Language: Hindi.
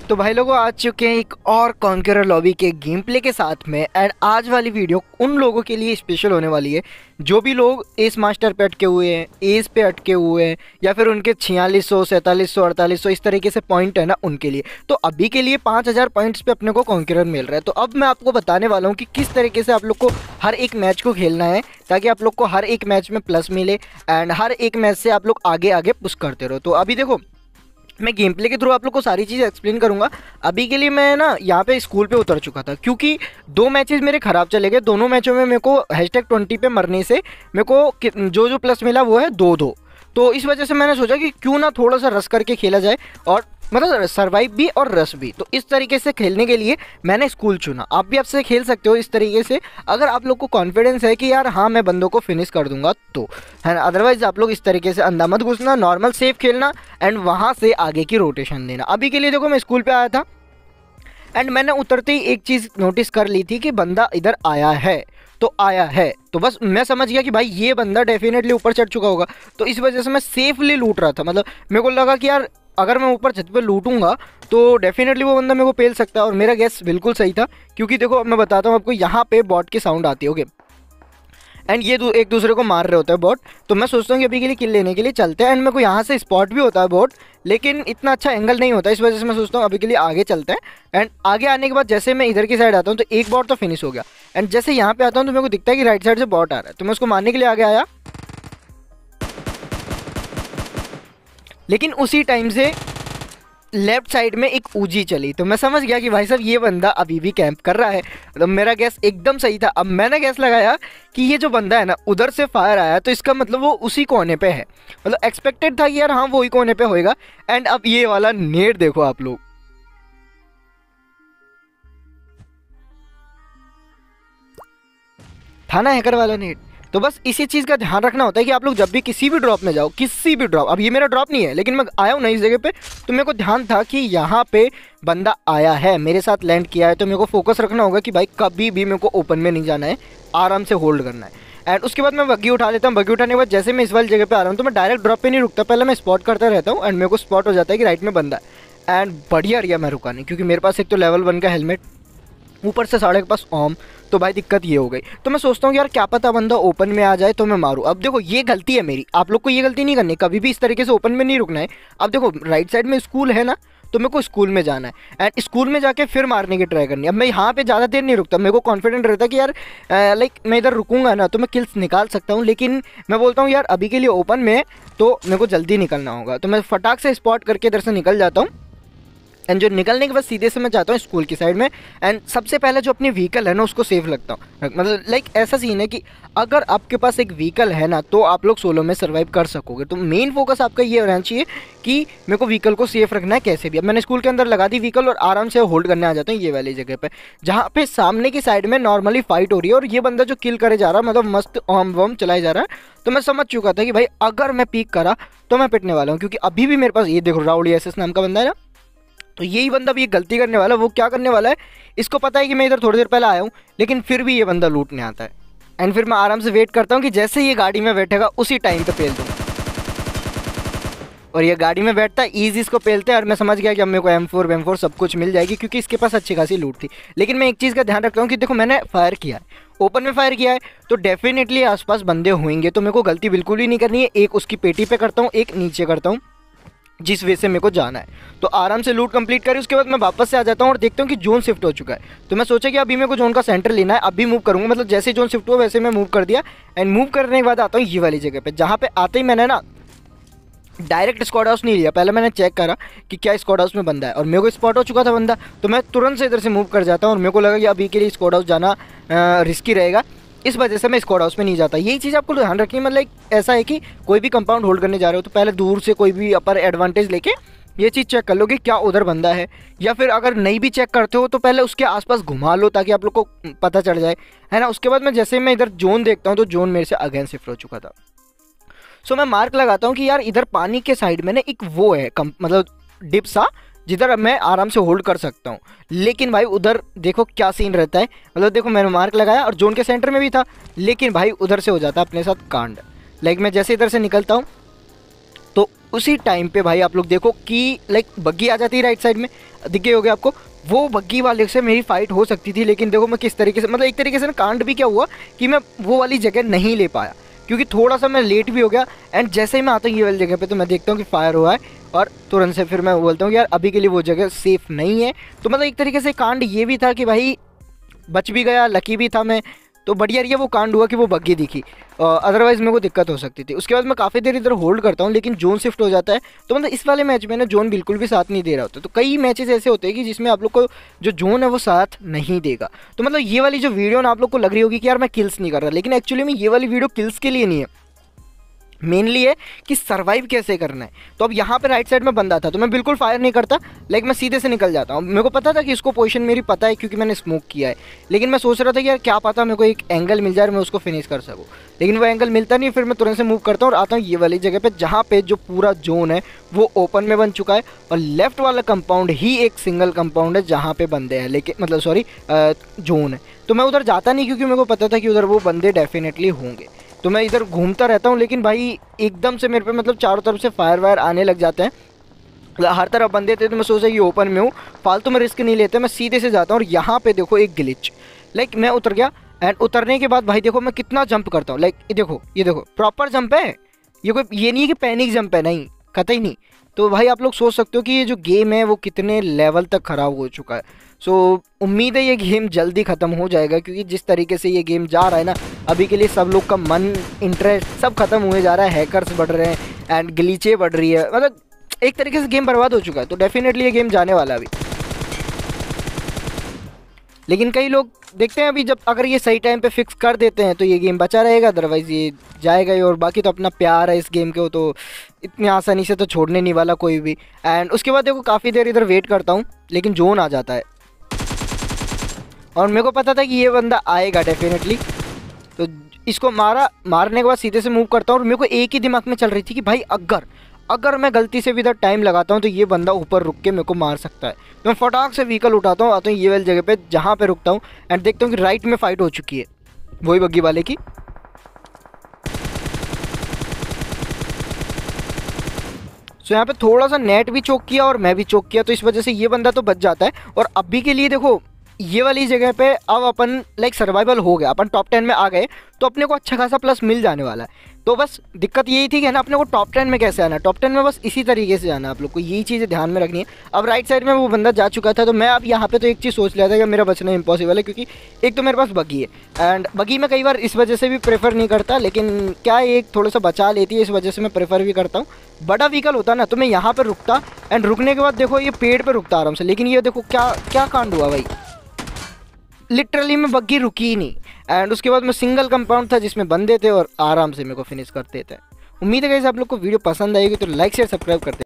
तो भाई लोगों आ चुके हैं एक और कॉन्करर लॉबी के गेम प्ले के साथ में। एंड आज वाली वीडियो उन लोगों के लिए स्पेशल होने वाली है जो भी लोग एस मास्टर पे अटके हुए हैं, एस पे अटके हुए हैं, या फिर उनके 4600 4700 4800 इस तरीके से पॉइंट है ना, उनके लिए। तो अभी के लिए 5000 पॉइंट्स पे अपने को कॉन्करर मिल रहा है। तो अब मैं आपको बताने वाला हूँ कि किस तरीके से आप लोग को हर एक मैच को खेलना है ताकि आप लोग को हर एक मैच में प्लस मिले एंड हर एक मैच से आप लोग आगे आगे पुश करते रहो। तो अभी देखो, मैं गेम प्ले के थ्रू आप लोग को सारी चीज़ें एक्सप्लेन करूंगा। अभी के लिए मैं ना यहाँ पे स्कूल पे उतर चुका था क्योंकि 2 मैचेस मेरे ख़राब चले गए। दोनों मैचों में मेरे को #20 पे मरने से मेरे को जो प्लस मिला वो है 2-2। तो इस वजह से मैंने सोचा कि क्यों ना थोड़ा सा रश करके खेला जाए और मतलब सर्वाइव भी और रश भी। तो इस तरीके से खेलने के लिए मैंने स्कूल चुना। आप भी आपसे खेल सकते हो इस तरीके से अगर आप लोग को कॉन्फिडेंस है कि यार हाँ मैं बंदों को फिनिश कर दूंगा तो, है ना। अदरवाइज आप लोग इस तरीके से अंधा मत घुसना, नॉर्मल सेफ खेलना एंड वहाँ से आगे की रोटेशन देना। अभी के लिए देखो, मैं स्कूल पे आया था एंड मैंने उतरते ही एक चीज़ नोटिस कर ली थी कि बंदा इधर आया है तो आया है। तो बस मैं समझ गया कि भाई ये बंदा डेफिनेटली ऊपर चढ़ चुका होगा। तो इस वजह से मैं सेफली लूट रहा था। मतलब मेरे को लगा कि यार अगर मैं ऊपर छत पे लूटूंगा तो डेफिनेटली वो बंदा मेरे को पेल सकता है। और मेरा गैस बिल्कुल सही था क्योंकि देखो मैं बताता हूँ आपको, यहाँ पे बॉट की साउंड आती है, ओके, एंड ये एक दूसरे को मार रहे होते हैं बॉट। तो मैं सोचता हूँ कि अभी के लिए किल लेने के लिए चलते हैं एंड मेरे को यहाँ से स्पॉट भी होता है बॉट, लेकिन इतना अच्छा एंगल नहीं होता। इस वजह से मैं सोचता हूँ अभी के लिए आगे चलते हैं। एंड आगे आने के बाद जैसे मैं इधर की साइड आता हूँ तो एक बॉट तो फिनिश हो गया एंड जैसे यहाँ पे आता हूँ तो मेरे को दिखता है कि राइट साइड से बॉट आ रहा है। तो मैं उसको मारने के लिए आगे आया, लेकिन उसी टाइम से लेफ्ट साइड में एक ऊजी चली। तो मैं समझ गया कि भाई साहब ये बंदा अभी भी कैंप कर रहा है। तो मेरा गैस एकदम सही था। अब मैंने गैस लगाया कि ये जो बंदा है ना उधर से फायर आया तो इसका मतलब वो उसी कोने पे है। मतलब एक्सपेक्टेड था कि यार हाँ वो ही कोने पे होएगा। एंड अब ये वाला नेट देखो आप लोग, था ना हैकर वाला नेट। तो बस इसी चीज़ का ध्यान रखना होता है कि आप लोग जब भी किसी भी ड्रॉप में जाओ, किसी भी ड्रॉप, अब ये मेरा ड्रॉप नहीं है लेकिन मैं आया हूँ ना इस जगह पे, तो मेरे को ध्यान था कि यहाँ पे बंदा आया है, मेरे साथ लैंड किया है। तो मेरे को फोकस रखना होगा कि भाई कभी भी मेरे को ओपन में नहीं जाना है, आराम से होल्ड करना है। एंड उसके बाद मैं बग्गी उठा लेता हूँ। बग्गी उठाने के बाद जैसे मैं इस वाली जगह पे आ रहा हूँ तो मैं डायरेक्ट ड्रॉप पे नहीं रुकता, पहले मैं स्पॉट करता रहता हूँ एंड मेरे को स्पॉट हो जाता है कि राइट में बंदा है। एंड बढ़िया रिया मैं रुका नहीं क्योंकि मेरे पास एक तो लेवल 1 का हेलमेट, ऊपर से साढ़े के पास ऑम। तो भाई दिक्कत ये हो गई। तो मैं सोचता हूँ यार क्या पता बंदा ओपन में आ जाए तो मैं मारूँ। अब देखो ये गलती है मेरी, आप लोग को ये गलती नहीं करनी, कभी भी इस तरीके से ओपन में नहीं रुकना है। अब देखो राइट साइड में स्कूल है ना, तो मेरे को स्कूल में जाना है एंड स्कूल में जाके फिर मारने की ट्राई करनी है। अब मैं यहाँ पे ज़्यादा देर नहीं रुकता, मेरे को कॉन्फिडेंट रहता है कि यार लाइक मैं इधर रुकूंगा ना तो मैं किल्स निकाल सकता हूँ। लेकिन मैं बोलता हूँ यार अभी के लिए ओपन में तो मेरे को जल्दी निकलना होगा। तो मैं फटाक से स्पॉट करके इधर से निकल जाता हूँ एंड जो निकलने के बाद सीधे से मैं जाता हूँ स्कूल की साइड में। एंड सबसे पहले जो अपनी व्हीकल है ना उसको सेफ लगता हूँ। मतलब लाइक ऐसा सीन है कि अगर आपके पास एक व्हीकल है ना तो आप लोग सोलो में सर्वाइव कर सकोगे। तो मेन फोकस आपका ये रहना चाहिए कि मेरे को व्हीकल को सेफ रखना है कैसे भी। अब मैंने स्कूल के अंदर लगा दी व्हीकल और आराम से होल्ड करने आ जाता हूँ ये वाली जगह पर, जहाँ पे सामने की साइड में नॉर्मली फाइट हो रही है और ये बंदा जो किल करे जा रहा है मतलब मस्त ऑम वॉम चलाए जा रहा है। तो मैं समझ चुका था कि भाई अगर मैं पीक करा तो मैं पिटने वाला हूँ, क्योंकि अभी भी मेरे पास ये देखो राउडी एसएस नाम का बंदा है ना, तो यही बंदा भी ये गलती करने वाला है। वो क्या करने वाला है, इसको पता है कि मैं इधर थोड़ी देर पहले आया हूँ लेकिन फिर भी ये बंदा लूटने आता है। एंड फिर मैं आराम से वेट करता हूँ कि जैसे ये गाड़ी में बैठेगा उसी टाइम पे पेल दूँगा। और ये गाड़ी में बैठता है, ईजी इसको पेलते हैं और मैं समझ गया कि अब मेरे को M4 वेम4 सब कुछ मिल जाएगी क्योंकि इसके पास अच्छी खासी लूट थी। लेकिन मैं एक चीज़ का ध्यान रखता हूँ कि देखो मैंने फायर किया है, ओपन में फायर किया है तो डेफिनेटली आसपास बंदे होंगे। तो मेरे को गलती बिल्कुल ही नहीं करनी है। एक उसकी पेटी पे करता हूँ, एक नीचे करता हूँ, जिस वे से मेरे को जाना है। तो आराम से लूट कंप्लीट करी, उसके बाद मैं वापस से आ जाता हूँ और देखता हूँ कि जोन शिफ्ट हो चुका है। तो मैं सोचा कि अभी मेरे को जोन का सेंटर लेना है, अभी मूव करूँगा। मतलब जैसे जोन शिफ्ट हुआ वैसे मैं मूव कर दिया एंड मूव करने के बाद आता हूँ ये वाली जगह पे, जहाँ पे आते ही मैंने ना डायरेक्ट स्क्वाड हाउस नहीं लिया, पहले मैंने चेक करा कि क्या स्क्वाड हाउस में बंदा है और मेरे को स्पॉट हो चुका था बंदा। तो मैं तुरंत से इधर से मूव कर जाता हूँ और मेरे को लगा कि अभी के लिए स्क्वाड हाउस जाना रिस्की रहेगा, इस वजह से मैं स्क्वाड हाउस में नहीं जाता। यही चीज़ आपको ध्यान रखनी है। मतलब ऐसा है कि कोई भी कंपाउंड होल्ड करने जा रहे हो तो पहले दूर से कोई भी अपर एडवांटेज लेके ये चीज़ चेक कर लो कि क्या उधर बंदा है, या फिर अगर नहीं भी चेक करते हो तो पहले उसके आसपास घुमा लो ताकि आप लोग को पता चल जाए, है ना। उसके बाद मैं जैसे मैं इधर जोन देखता हूँ तो जोन मेरे से अगेन शिफ्ट हो चुका था। सो मैं मार्क लगाता हूँ कि यार इधर पानी के साइड में ना एक वो है मतलब डिप सा, जिधर मैं आराम से होल्ड कर सकता हूँ। लेकिन भाई उधर देखो क्या सीन रहता है। मतलब देखो मैंने मार्क लगाया और जोन के सेंटर में भी था, लेकिन भाई उधर से हो जाता है अपने साथ कांड। लाइक मैं जैसे इधर से निकलता हूँ तो उसी टाइम पे भाई आप लोग देखो कि लाइक बग्गी आ जाती है राइट साइड में, दिख गई होगी आपको, वो बग्गी वाले से मेरी फाइट हो सकती थी, लेकिन देखो मैं किस तरीके से, मतलब एक तरीके से ना कांड भी क्या हुआ कि मैं वो वाली जगह नहीं ले पाया क्योंकि थोड़ा सा मैं लेट भी हो गया। एंड जैसे ही मैं आता हूँ ये वाली जगह पे तो मैं देखता हूँ कि फायर हुआ है और तुरंत से फिर मैं बोलता हूँ कि यार अभी के लिए वो जगह सेफ़ नहीं है। तो मतलब एक तरीके से कांड ये भी था कि भाई बच भी गया, लकी भी था मैं, तो बढ़िया रही है वो कांड हुआ कि वो बग्गी दिखी, अदरवाइज़ मेरे को दिक्कत हो सकती थी। उसके बाद मैं काफ़ी देर इधर होल्ड करता हूँ लेकिन जोन शिफ्ट हो जाता है, तो मतलब इस वाले मैच में ना जोन बिल्कुल भी साथ नहीं दे रहा होता। तो कई मैचेस ऐसे होते हैं कि जिसमें आप लोग को जो जोन है वो साथ नहीं देगा। तो मतलब ये वाली जो वीडियो ना आप लोग को लग रही होगी कि यार मैं किल्स नहीं कर रहा, लेकिन एक्चुअली में ये वाली वीडियो किल्स के लिए नहीं है, मेनली है कि सरवाइव कैसे करना है। तो अब यहाँ पे राइट साइड में बंदा था तो मैं बिल्कुल फायर नहीं करता, लाइक मैं सीधे से निकल जाता हूँ। मेरे को पता था कि इसको पोजीशन मेरी पता है क्योंकि मैंने स्मोक किया है, लेकिन मैं सोच रहा था कि यार क्या पता मेरे को एक एंगल मिल जाए और मैं उसको फिनिश कर सकूँ, लेकिन वो एंगल मिलता नहीं। फिर मैं तुरंत से मूव करता हूँ और आता हूँ ये वाली जगह पर जहाँ पे जो पूरा जोन है वो ओपन में बन चुका है और लेफ्ट वाला कंपाउंड ही एक सिंगल कंपाउंड है जहाँ पे बंदे हैं, लेकिन मतलब सॉरी जोन है। तो मैं उधर जाता नहीं क्योंकि मेरे को पता था कि उधर वो बंदे डेफिनेटली होंगे, तो मैं इधर घूमता रहता हूँ। लेकिन भाई एकदम से मेरे पे मतलब चारों तरफ से फायर वायर आने लग जाते हैं, हर तरफ बंदे थे, तो मैं सोचा कि ओपन में हूँ, फालतू में रिस्क नहीं लेते, मैं सीधे से जाता हूँ। और यहाँ पे देखो एक ग्लिच, लाइक मैं उतर गया एंड उतरने के बाद भाई देखो मैं कितना जंप करता हूँ, लाइक ये देखो प्रॉपर जंप है, ये कोई ये नहीं है कि पैनिक जंप है, नहीं कतई नहीं। तो भाई आप लोग सोच सकते हो कि ये जो गेम है वो कितने लेवल तक ख़राब हो चुका है। सो उम्मीद है ये गेम जल्दी ख़त्म हो जाएगा क्योंकि जिस तरीके से ये गेम जा रहा है ना अभी के लिए सब लोग का मन, इंटरेस्ट सब खत्म हुए जा रहा है, हैकर्स बढ़ रहे हैं एंड ग्लीचे बढ़ रही है, मतलब एक तरीके से गेम बर्बाद हो चुका है। तो डेफिनेटली ये गेम जाने वाला है अभी, लेकिन कई लोग देखते हैं अभी जब अगर ये सही टाइम पे फिक्स कर देते हैं तो ये गेम बचा रहेगा, अदरवाइज़ ये जाएगा ही। और बाकी तो अपना प्यार है इस गेम के, वो तो इतनी आसानी से तो छोड़ने नहीं वाला कोई भी। एंड उसके बाद देखो काफ़ी देर इधर वेट करता हूँ लेकिन जोन आ जाता है और मेरे को पता था कि ये बंदा आएगा डेफिनेटली, तो इसको मारने के बाद सीधे से मूव करता हूँ। और मेरे को एक ही दिमाग में चल रही थी कि भाई अगर मैं गलती से भी इधर टाइम लगाता हूँ तो ये बंदा ऊपर रुक के मेरे को मार सकता है। तो मैं फटाक से व्हीकल उठाता हूँ, आता हूँ ये वाली जगह पे जहाँ पे रुकता हूँ एंड देखता हूँ कि राइट में फाइट हो चुकी है वही बग्गी वाले की। सो यहाँ पे थोड़ा सा नेट भी चोक किया और मैं भी चोक किया, तो इस वजह से ये बंदा तो बच जाता है। और अभी के लिए देखो ये वाली जगह पे अब अपन लाइक सर्वाइवल हो गया, अपन टॉप 10 में आ गए तो अपने को अच्छा खासा प्लस मिल जाने वाला है। तो बस दिक्कत यही थी कि ना अपने को टॉप 10 में कैसे आना है, टॉप 10 में बस इसी तरीके से जाना है, आप लोग को यही चीज़ें ध्यान में रखनी है। अब राइट साइड में वो बंदा जा चुका था तो मैं अब यहाँ पे तो एक चीज़ सोच लिया था कि मेरा बचना इम्पॉसिबल है क्योंकि एक तो मेरे पास बग्गी है एंड बग्गी मैं कई बार इस वजह से भी प्रेफर नहीं करता, लेकिन क्या एक थोड़ा सा बचा लेती है इस वजह से मैं प्रेफर भी करता हूँ। बड़ा व्हीकल होता ना तो मैं यहाँ पर रुकता एंड रुकने के बाद देखो ये पेड़ पर रुकता आराम से, लेकिन ये देखो क्या क्या कांड हुआ भाई, लिटरली मैं बग्गी रुकी ही नहीं एंड उसके बाद मैं सिंगल कंपाउंड था जिसमें बंदे थे और आराम से मेरे को फिनिश करते थे। उम्मीद है गाइस आप लोग को वीडियो पसंद आएगी तो लाइक शेयर सब्सक्राइब करते